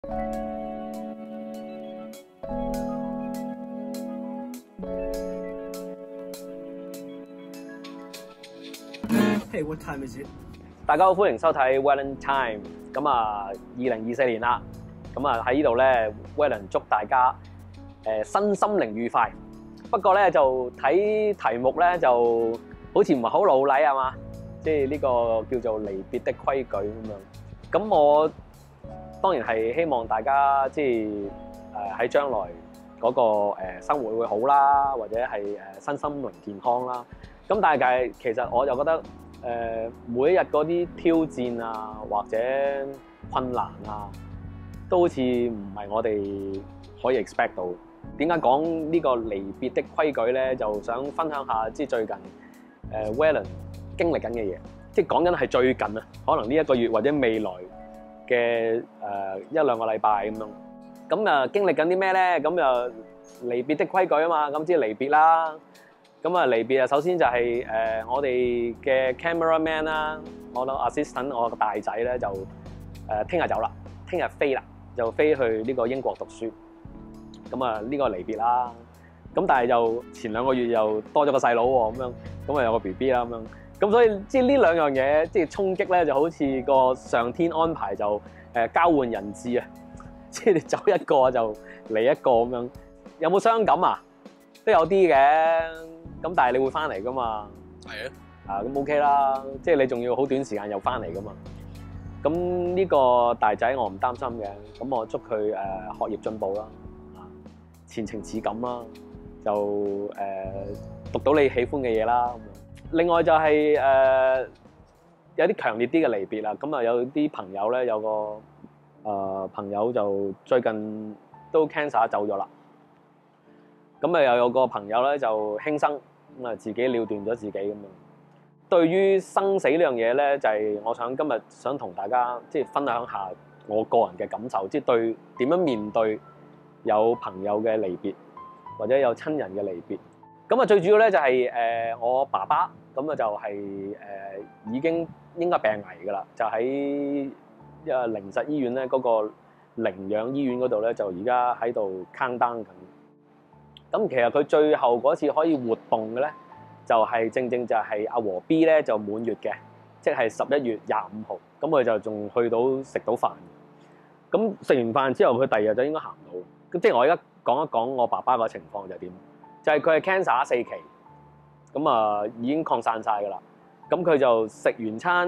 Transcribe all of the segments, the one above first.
Hey, what time is it? 大家好，歡迎收睇 Wellen Time。咁啊，2024年啦，咁啊喺呢度咧 ，Wellen 祝大家身心靈愉快。不過咧就睇題目咧就好似唔係好老禮係嘛，即係呢個叫做離別的規矩咁樣。咁我當然係希望大家即係喺將來嗰個生活會好啦，或者係身心靈健康啦。咁但係其實我就覺得每一日嗰啲挑戰啊，或者困難啊，都好似唔係我哋可以 expect 到。點解講呢個離別的規矩咧？就想分享下即係最近Wellen 經歷緊嘅嘢，即係講緊係最近啊，可能呢一個月或者未來嘅一兩個禮拜咁樣。咁啊經歷緊啲咩咧？咁啊離別的規矩啊嘛，咁即係離別啦。咁啊離別啊，首先就係我哋嘅 cameraman 啦，我個 assistant 我個大仔咧就聽日走啦，聽日飛啦，就飛去呢個英國讀書。咁啊呢個離別啦。咁但係就前2個月又多咗個細佬喎，咁樣咁啊有個 BB 啦咁樣。咁所以即係呢兩樣嘢即係衝擊咧，就好似個上天安排就交換人質啊，即係你走一個就嚟一個咁樣。有冇傷感啊？都有啲嘅。咁但係你會翻嚟噶嘛？係啊。咁 OK 啦，即係你仲要好短時間又翻嚟噶嘛？咁呢個大仔我唔擔心嘅，咁我祝佢學業進步啦，前程似錦啦，就讀到你喜歡嘅嘢啦。另外就係有啲強烈啲嘅離別啦。咁啊有啲朋友咧，有個朋友就最近都 cancer 走咗啦。咁啊又有個朋友咧就輕生，咁啊自己了斷咗自己咁樣。對於生死呢樣嘢咧，就係我想今日想同大家即係分享下我個人嘅感受，即係對點樣面對有朋友嘅離別或者有親人嘅離別。咁啊最主要咧就係我爸爸，咁啊就係已經應該病危㗎啦，就喺靈實醫院咧嗰個寧養醫院嗰度咧，就而家喺度 count down 緊。咁其實佢最後嗰次可以活動嘅咧，就係正正就係阿和 B 咧就滿月嘅，即係11月25號。咁佢就仲去到食到飯。咁食完飯之後，佢第二日就應該行到。咁即係我而家講一講我爸爸個情況就係點？就係佢係 cancer 4期，咁啊已經擴散晒㗎啦。咁佢就食完餐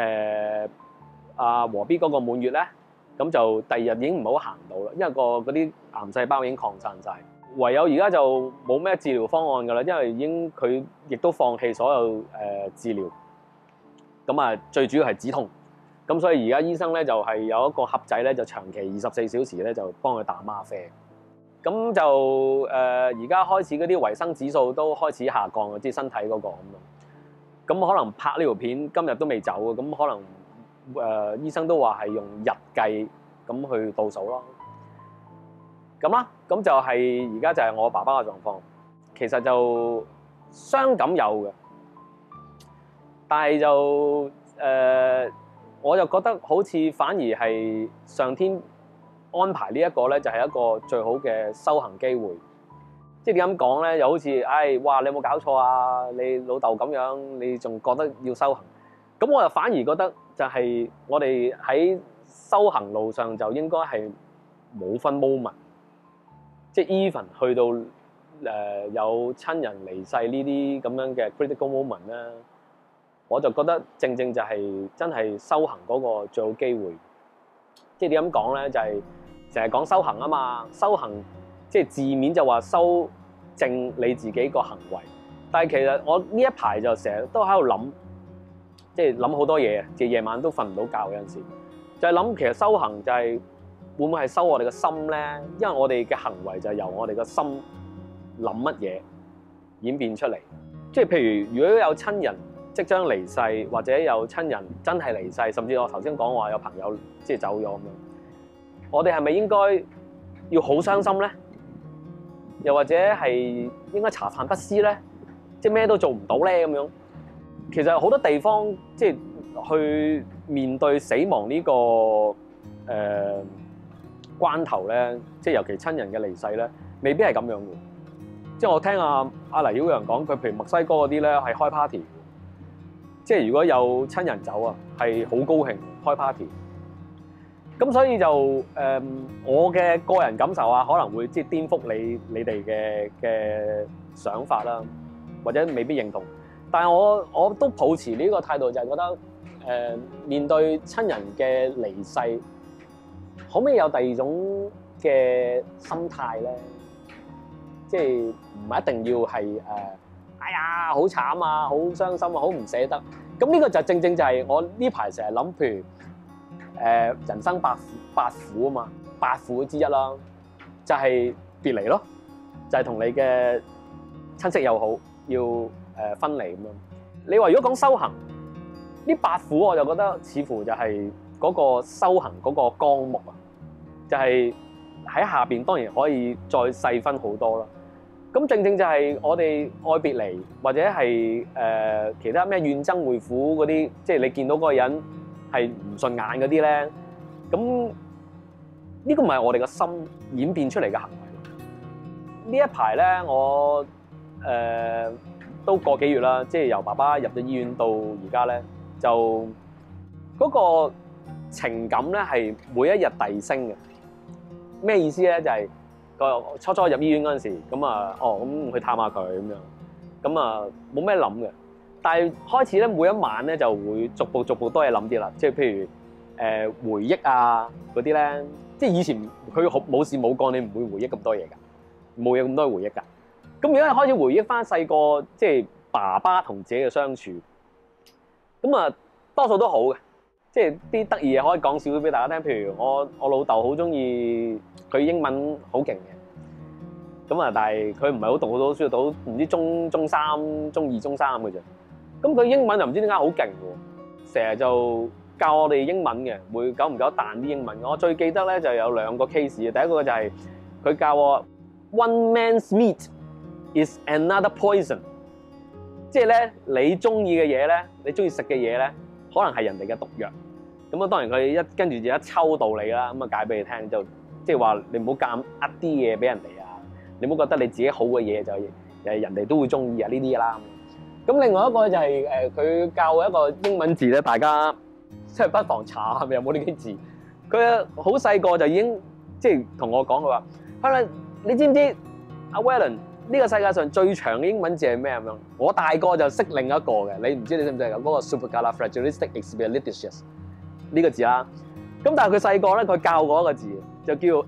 阿和 B 嗰個滿月咧，咁就第二日已經唔好行到啦，因為嗰啲癌細胞已經擴散晒。唯有而家就冇咩治療方案㗎啦，因為佢亦都放棄所有治療。咁啊，最主要係止痛。咁所以而家醫生咧就係有一個盒仔咧，就長期24小時咧就幫佢打嗎啡。咁就而家開始嗰啲維生指數都開始下降，即係身體嗰個咁樣。咁可能拍呢條片今日都未走嘅，咁可能醫生都話係用日計咁去倒數咯。咁啦，咁就係而家就係我爸爸嘅狀況。其實就傷感有嘅，但係就我就覺得好似反而係上天安排呢一個咧，就係一個最好嘅修行機會。即係點樣講咧？又好似哇！你有冇搞錯啊？你老豆咁樣，你仲覺得要修行？咁我又反而覺得就係我哋喺修行路上就應該係冇分 moment。即係 even 去到有親人離世呢啲咁樣嘅 critical moment 咧，我就覺得正正就係真係修行嗰個最好機會。即係點樣講咧？就係成日講修行啊嘛，修行即係字面就話修正你自己個行為，但係其實我呢一排就成日都喺度諗，即係諗好多嘢，即係夜晚都瞓唔到覺有陣時，就係諗其實修行就係會唔會係修我哋嘅心咧？因為我哋嘅行為就係由我哋嘅心諗乜嘢演變出嚟。即係譬如如果有親人即將離世，或者有親人真係離世，甚至我頭先講話有朋友即係走咗咁樣，我哋係咪應該要好傷心咧？又或者係應該茶飯不思咧？即係咩都做唔到咧咁樣？其實好多地方即係去面對死亡呢個關頭咧，即係尤其親人嘅離世咧，未必係咁樣嘅。即係我聽阿黎曉陽講，佢譬如墨西哥嗰啲咧係開 party， 即係如果有親人走啊，係好高興開 party。咁所以就我嘅個人感受啊，可能會即係顛覆你哋嘅想法啦，或者未必認同。但係我都抱持呢個態度，就係覺得面對親人嘅離世，可唔可以有第二種嘅心態咧？即係唔係一定要係哎呀好慘啊，好傷心啊，好唔捨得。咁呢個就正正就係我呢排成日諗，譬如人生八苦啊嘛，八苦之一啦，就係別離咯，就係同你嘅親戚又好要分離咁樣。你話如果講修行，呢八苦我就覺得似乎就係嗰個修行嗰個綱目啊，就係喺下邊當然可以再細分好多啦。咁正正就係我哋愛別離，或者係其他咩怨憎會苦嗰啲，即係你見到嗰個人係唔順眼嗰啲咧，咁呢個唔係我哋個心演變出嚟嘅行為。呢一排咧，我都個幾月啦，即係由爸爸入咗醫院到而家咧，就嗰個情感咧係每一日遞升嘅。咩意思咧？就係初初入醫院嗰陣時，咁去探下佢咁樣，咁冇咩諗嘅。但係開始咧，每一晚咧就會逐步多嘢諗啲啦。即係譬如回憶啊嗰啲咧，即係以前佢冇事冇幹，你唔會回憶咁多嘢㗎，冇嘢咁多回憶㗎。咁而家開始回憶翻細個，即係爸爸同自己嘅相處，咁多數都好嘅。即係啲得意嘢可以講少少俾大家聽。譬如我老豆好中意佢英文好勁嘅，咁但係佢唔係好讀好多書，讀唔知中三、中二、中三嘅啫。咁佢英文就唔知點解好勁喎，成日就教我哋英文嘅，會久唔久彈啲英文。我最記得咧就有兩個 case 嘅，第一個就係佢教我 One man's meat is another poison， 即係咧你中意嘅嘢咧，你中意食嘅嘢咧，可能係人哋嘅毒藥。咁當然佢跟住就一抽道理啦，咁解俾你聽，就即係話你唔好夾呃啲嘢俾人哋啊，你唔好覺得你自己好嘅嘢就人哋都會中意啊呢啲啦。咁另外一個就係佢教我一個英文字咧，大家即係不妨查下係咪有冇呢啲字。佢好細個就已經即係同我講，佢話：係咪你知唔知阿 Wellen 呢個世界上最長嘅英文字係咩咁樣？我大個就識另一個嘅，你唔知你識唔識嗰個 supercalifragilisticexpialidocious 呢個字啦。咁但係佢細個咧，佢教我一個字，就叫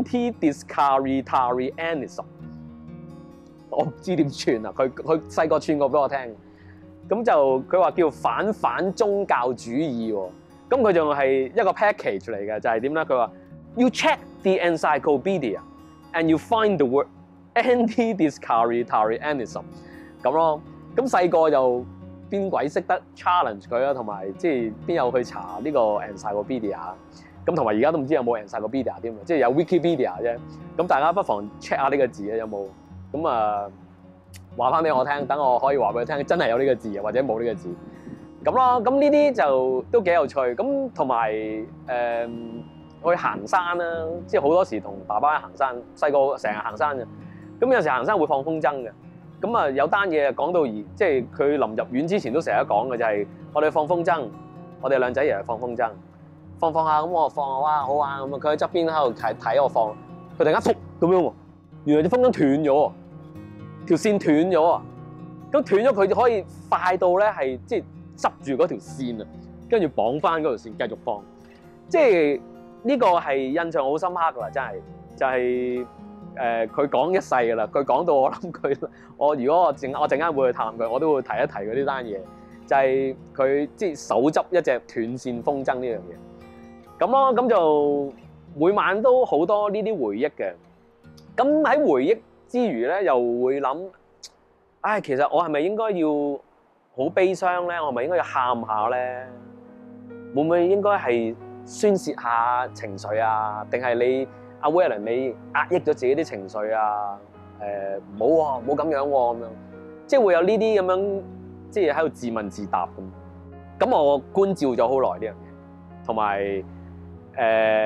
antidiscarietarianism。我唔知點串啊！佢細個串過俾我聽，咁就佢話叫反宗教主義喎。咁佢仲係一個 package 嚟嘅，就係點咧？佢話 You check the encyclopedia and you find the word antidiscarietarianism 咁咯。咁細個就邊鬼識得 challenge 佢啊？同埋即係邊有去查呢個 encyclopedia？咁同埋而家都唔知有冇 encyclopedia 添，即係有 Wikipedia 啫。咁大家不妨 check 下呢個字啊，有冇？咁話翻俾我聽，等我可以話俾佢聽，真係有呢個字，或者冇呢個字咁咯。咁呢啲就都幾有趣。咁同埋去行山啦，即係好多時同爸爸行山，細個成日行山嘅。咁有時行山會放風箏嘅。咁有單嘢講到即係佢臨入院之前都成日講嘅，就係我哋放風箏，我哋兩仔又係放風箏，放下咁我放下，哇好玩咁啊！佢喺側邊喺度睇我放，佢突然間咁樣喎，原來隻風箏斷咗，條線斷咗啊！咁斷咗佢就可以快到咧係即係執住嗰條線啊，跟住綁翻嗰條線繼續放。即係呢個係印象好深刻㗎啦，真係就係佢講一世㗎啦。佢講到我諗佢，如果我陣間會去探佢，我都會提一提佢呢單嘢，就係佢即係手執一隻斷線風箏呢樣嘢。咁咯，咁就每晚都好多呢啲回憶嘅。咁喺回憶之餘咧，又會諗，其實我係咪應該要好悲傷咧？我係咪應該要喊下咧？會唔會應該係宣泄下情緒啊？定係你阿 Wellen 你壓抑咗自己啲情緒啊？唔好喎，唔好咁樣喎，咁樣，即係會有呢啲咁樣，即係喺度自問自答咁。咁我觀照咗好耐呢樣嘢，同埋都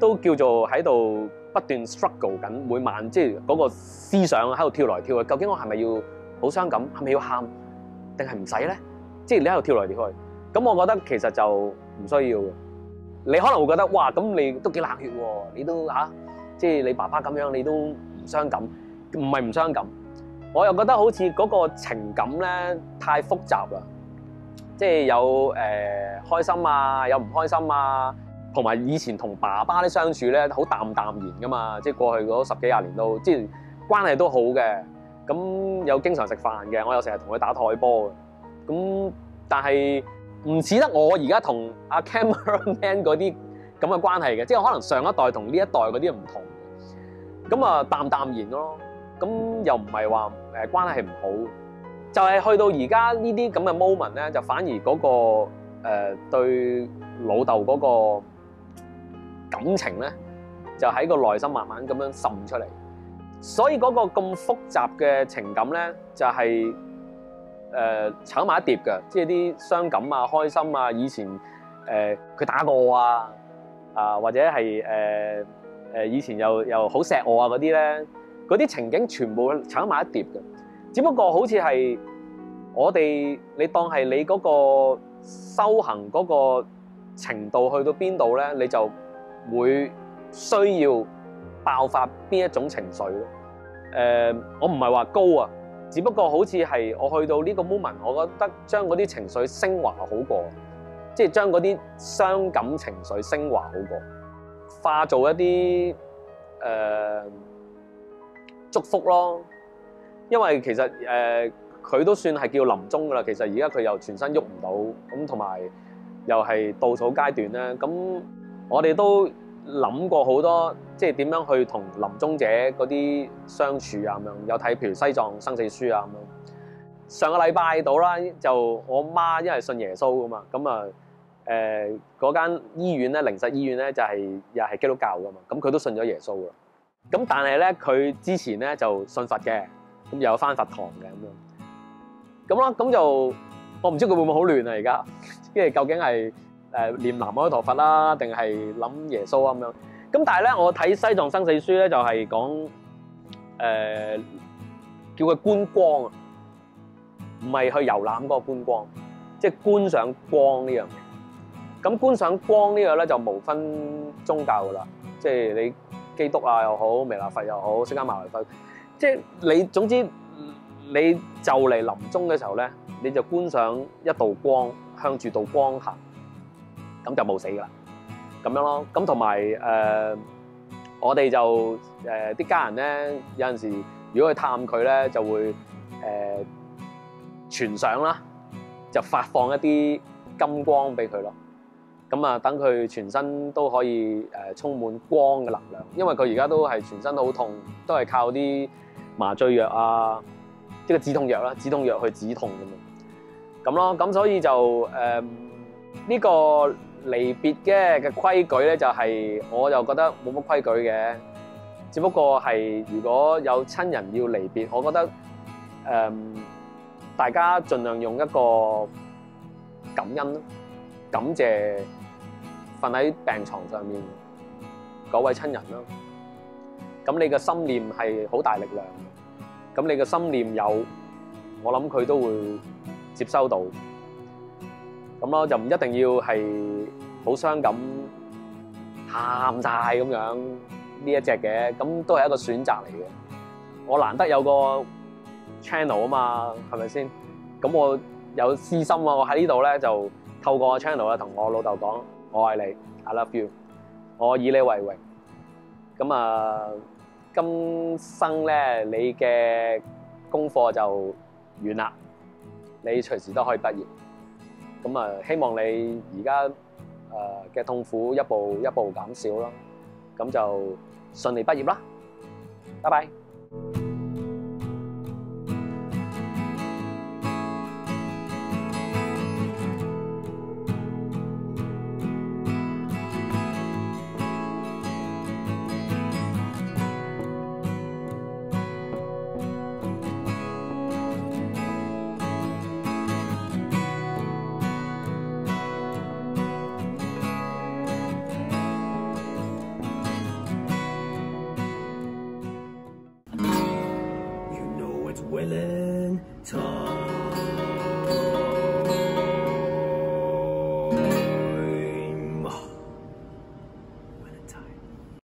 都叫做喺度不斷 struggle 緊，每晚即係嗰個思想喺度跳來跳去。究竟我係咪要好傷感？係咪要喊？定係唔使咧？即係你喺度跳來跳去。咁我覺得其實就唔需要嘅。你可能會覺得哇，咁你都幾冷血喎！你都即係你爸爸咁樣，你都唔傷感？唔係唔傷感，我又覺得好似嗰個情感咧太複雜啦。即係有開心啊，有唔開心啊，同埋以前同爸爸啲相處咧好淡然噶嘛。即係過去嗰10幾20年都即係關係都好嘅。咁有經常食飯嘅，我又成日同佢打台波嘅。咁但係唔似得我而家同阿 cameraman 嗰啲咁嘅關係嘅，即係可能上一代同呢一代嗰啲唔同。咁啊淡然咯。咁又唔係話關係唔好，就係去到而家呢啲咁嘅 moment 咧，就反而嗰個對老豆嗰個感情咧，就喺個內心慢慢咁樣滲出嚟。所以嗰個咁複雜嘅情感咧，就係炒埋一碟嘅，即係啲傷感啊、開心啊，以前佢打過我啊，或者係以前又好錫我啊嗰啲咧。嗰啲情景全部炒埋一碟嘅，只不過好似係我哋你當係你嗰個修行嗰個程度去到邊度咧，你就會需要爆發邊一種情緒咯。我唔係話高啊，只不過好似係我去到呢個 moment，我覺得將嗰啲情緒升華好過，即係將嗰啲傷感情緒升華好過，化做一啲祝福咯。因為其實佢都算係叫臨終噶啦，其實而家佢又全身喐唔到，咁同埋又係倒數階段咧。咁我哋都諗過好多，即係點樣去同臨終者嗰啲相處啊咁樣。有睇譬如西藏生死書啊咁樣。上個禮拜到啦，就我媽因為信耶穌噶嘛，咁啊嗰間醫院咧，靈實醫院咧就係又係基督教噶嘛，咁佢都信咗耶穌噶。咁但係咧，佢之前咧就信佛嘅，咁又有返佛堂嘅咁樣。咁啦，咁就我唔知佢會唔會好亂啊而家，即係究竟係念南無阿彌陀佛啦，定係諗耶穌啊咁樣。咁但係咧，我睇西藏生死書咧就係講叫佢觀光啊，唔係去遊覽嗰個觀光，即係觀賞光呢樣嘢。咁觀賞光呢個咧就無分宗教噶啦，即係你基督啊又好，彌勒佛又好，釋迦牟尼佛，即係你總之你就嚟臨終嘅時候咧，你就觀賞一道光，向住道光行，咁就冇死噶啦，咁樣咯。咁同埋我哋就啲家人咧，有陣時如果去探佢咧，就會傳相啦，就發放一啲金光俾佢咯。咁啊，等佢全身都可以充滿光嘅能量，因為佢而家都係全身都好痛，都係靠啲麻醉藥啊，即係止痛藥啦，止痛藥去止痛咁咯。咁所以就呢個離別嘅規矩咧，就係我就覺得冇乜規矩嘅，只不過係如果有親人要離別，我覺得大家盡量用一個感恩咯，感謝瞓喺病床上面嗰位親人咯。咁你嘅心念係好大力量，咁你嘅心念有，我諗佢都會接收到。咁咯，就唔一定要係好傷感喊晒咁樣呢一隻嘅，咁都係一個選擇嚟嘅。我難得有個 channel 啊嘛，係咪先？咁我有私心啊，我喺呢度咧就透過個 channel 咧同我老豆講，我愛你 ，I love you， 我以你為榮。咁啊，今生咧你嘅功課就完啦，你隨時都可以畢業。咁啊，希望你而家嘅痛苦一步一步減少啦，咁就順利畢業啦，拜拜。 It's Valentine.